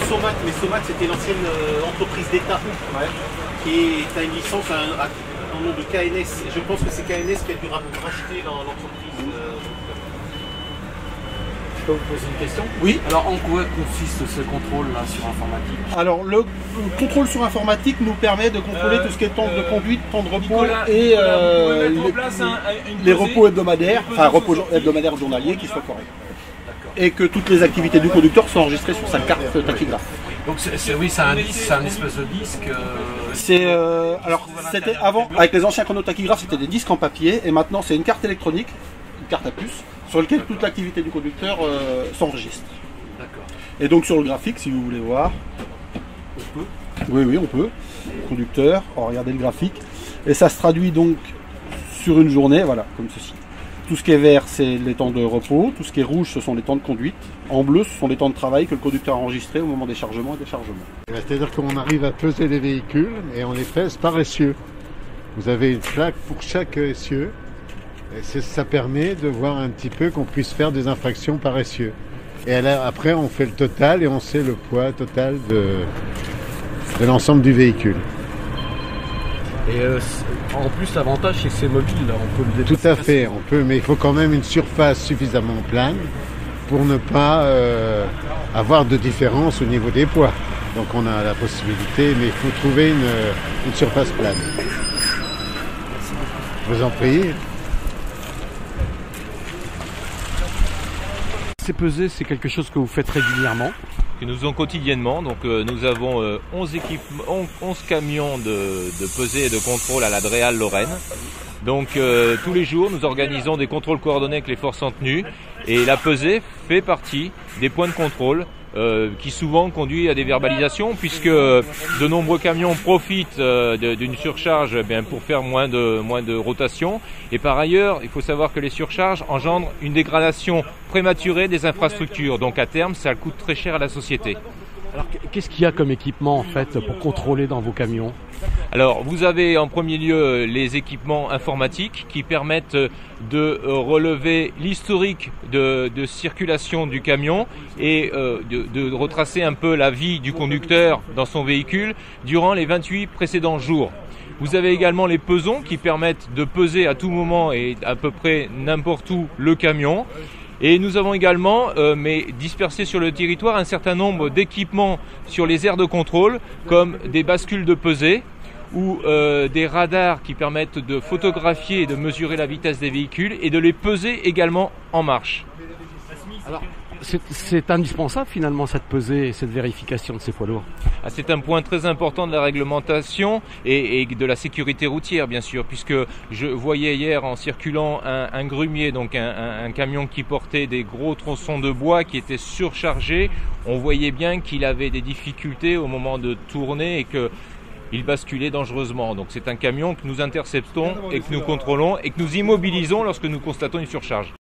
Somat, mais Somat c'était l'ancienne entreprise d'État qui a une licence en nom de KNS. Et je pense que c'est KNS qui a dû racheter l'entreprise. Je peux vous poser une question? Oui. Alors en quoi consiste ce contrôle-là sur informatique? Alors le contrôle sur informatique nous permet de contrôler tout ce qui est temps de conduite, temps de repos et les repos hebdomadaires, enfin repos hebdomadaires journaliers qui soient corrects. Et que toutes les activités du conducteur sont enregistrées sur sa carte tachygraphe. Donc oui, c'est un disque, c'est un espèce de disque. Alors c'était avant, avec les anciens chronotachygraphes, c'était des disques en papier, et maintenant c'est une carte électronique, une carte à puce, sur laquelle toute l'activité du conducteur s'enregistre. D'accord. Et donc sur le graphique, si vous voulez voir, On peut. oui, on peut. Conducteur, regardez le graphique, et ça se traduit donc sur une journée, voilà, comme ceci. Tout ce qui est vert, c'est les temps de repos. Tout ce qui est rouge, ce sont les temps de conduite. En bleu, ce sont les temps de travail que le conducteur a enregistrés au moment des chargements et déchargements. C'est-à-dire qu'on arrive à peser les véhicules et on les pèse par essieu. Vous avez une plaque pour chaque essieu. Et ça permet de voir un petit peu qu'on puisse faire des infractions par essieu. Et après, on fait le total et on sait le poids total de l'ensemble du véhicule. Et en plus, l'avantage, c'est que c'est mobile, là. On peut le déplacer. Tout à fait, on peut, mais il faut quand même une surface suffisamment plane pour ne pas avoir de différence au niveau des poids. Donc on a la possibilité, mais il faut trouver une surface plane. Je vous en prie. Ces pesées, c'est quelque chose que vous faites régulièrement? Que nous faisons quotidiennement. Donc nous avons 11 camions de pesée et de contrôle à la Dréal Lorraine. Donc tous les jours nous organisons des contrôles coordonnés avec les forces en tenue, et la pesée fait partie des points de contrôle qui souvent conduit à des verbalisations, puisque de nombreux camions profitent d'une surcharge pour faire moins de rotation. Et par ailleurs, il faut savoir que les surcharges engendrent une dégradation prématurée des infrastructures. Donc à terme, ça coûte très cher à la société. Alors qu'est-ce qu'il y a comme équipement en fait pour contrôler dans vos camions? Alors vous avez en premier lieu les équipements informatiques qui permettent de relever l'historique de circulation du camion et de retracer un peu la vie du conducteur dans son véhicule durant les 28 précédents jours. Vous avez également les pesons qui permettent de peser à tout moment et à peu près n'importe où le camion. Et nous avons également, mais dispersés sur le territoire, un certain nombre d'équipements sur les aires de contrôle, comme des bascules de pesée ou des radars qui permettent de photographier et de mesurer la vitesse des véhicules et de les peser également en marche. Alors, c'est indispensable finalement cette pesée et cette vérification de ces poids lourds. C'est un point très important de la réglementation et de la sécurité routière, bien sûr, puisque je voyais hier en circulant un grumier, donc un camion qui portait des gros tronçons de bois qui étaient surchargés. On voyait bien qu'il avait des difficultés au moment de tourner et qu'il basculait dangereusement. Donc c'est un camion que nous interceptons et que nous contrôlons et que nous immobilisons lorsque nous constatons une surcharge.